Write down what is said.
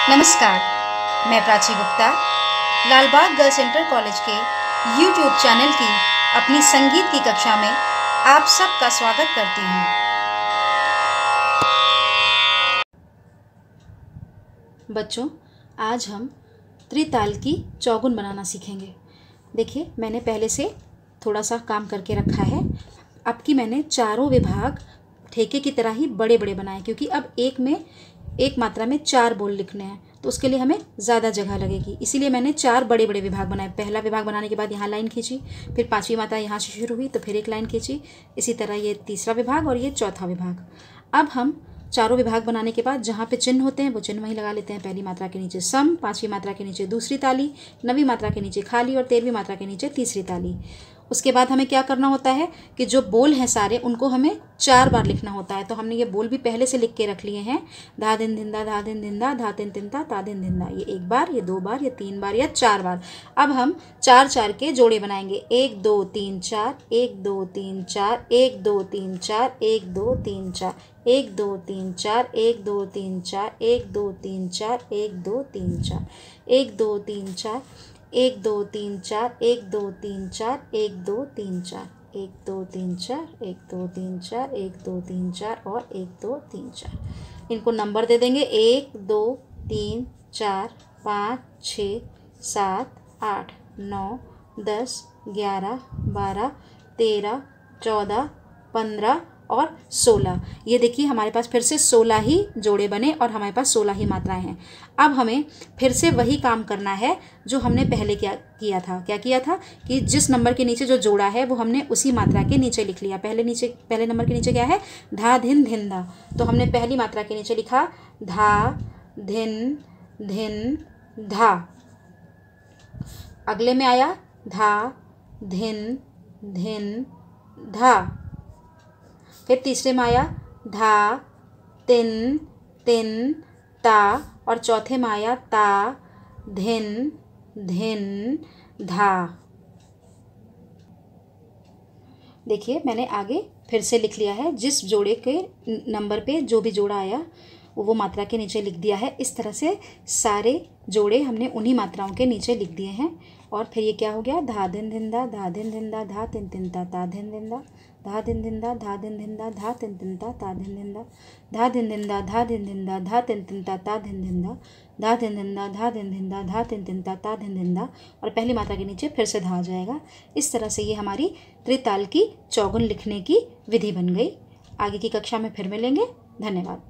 नमस्कार, मैं Prachi Gupta Lalbagh girls inter college के YouTube चैनल की अपनी संगीत की कक्षा में आप सबका स्वागत करती हूँ। बच्चों, आज हम त्रिताल की चौगुन बनाना सीखेंगे। देखिए, मैंने पहले से थोड़ा सा काम करके रखा है। अब की मैंने चारों विभाग ठेके की तरह ही बड़े बड़े बनाए, क्योंकि अब एक मात्रा में 4 बोल लिखने हैं, तो उसके लिए हमें ज़्यादा जगह लगेगी। इसीलिए मैंने 4 बड़े बड़े विभाग बनाए। पहला विभाग बनाने के बाद यहाँ लाइन खींची, फिर 5वीं मात्रा यहाँ से शुरू हुई तो फिर एक लाइन खींची। इसी तरह ये तीसरा विभाग और ये चौथा विभाग। अब हम चारों विभाग बनाने के बाद जहाँ पे चिन्ह होते हैं वो चिन्ह वहीं लगा लेते हैं। पहली मात्रा के नीचे सम, 5वीं मात्रा के नीचे दूसरी ताली, 9वीं मात्रा के नीचे खाली और 13वीं मात्रा के नीचे तीसरी ताली। उसके बाद हमें क्या करना होता है कि जो बोल हैं सारे उनको हमें 4 बार लिखना होता है। तो हमने ये बोल भी पहले से लिख के रख लिए हैं। धा दिन धिंदा, धा दिन धिंदा, धा तिन तिनता, ता दिन धिंदा। ये 1 बार, ये 2 बार, ये 3 बार या 4 बार। अब हम 4-4 के जोड़े बनाएंगे। 1 2 3 4, 1 2 3 4, 1 2 3 4, 1 2 3 4, 1 2 3 4, 1 2 3 4, 1 2 3 4, 1 2 3 4, 1 2 3 4, 1 2 3 4, 1 2 3 4, 1 2 3 4, 1 2 3 4, 1 2 3 4, 1 2 3 4 और 1 2 3 4। इनको नंबर दे देंगे 1 2 3 4 5 6 7 8 9 10 11 12 13 14 15 और 16। ये देखिए, हमारे पास फिर से 16 ही जोड़े बने और हमारे पास 16 ही मात्राएं हैं। अब हमें फिर से वही काम करना है जो हमने पहले किया था। क्या किया था कि जिस नंबर के नीचे जो जोड़ा है वो हमने उसी मात्रा के नीचे लिख लिया। पहले नंबर के नीचे क्या है? धा धिन धिंदा। तो हमने पहली मात्रा के नीचे लिखा धा धिन धिन धा। अगले में आया धा धिन धिन धा। फिर तीसरे में आया धा तिन तिन ता और चौथे में आया ता धिन धिन धा। देखिए, मैंने आगे फिर से लिख लिया है। जिस जोड़े के नंबर पे जो भी जोड़ा आया वो मात्रा के नीचे लिख दिया है। इस तरह से सारे जोड़े हमने उन्हीं मात्राओं के नीचे लिख दिए हैं। और फिर ये क्या हो गया? धा दिन धिंदा, धा दिन धिंदा, धा तिन तिनता, ता दिन धिंदा, धा दिन धिंदा, धा दिन धिंदा, धा तिन तिनता, ता दिन धिंदा, धा दिन धिंदा, धा दिन धिंदा, धा तिन तिनता, ता दिन धिंदा, धा दिन धिंदा, धा दिन धिंदा, धा तिन तिनता, ता दिन धिंदा। और पहली मात्रा के नीचे फिर से धा आ जाएगा। इस तरह से ये हमारी त्रिताल की चौगुन लिखने की विधि बन गई। आगे की कक्षा में फिर मिलेंगे। धन्यवाद।